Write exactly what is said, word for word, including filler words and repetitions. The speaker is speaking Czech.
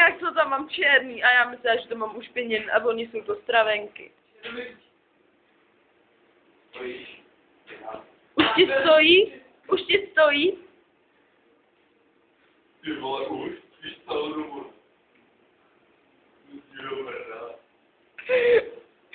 jak to tam mám černý a já myslím, že to mám ušpěněný a oni jsou to stravenky. Už ti stojí? Už ti stojí? Ty vole, už? Víš co?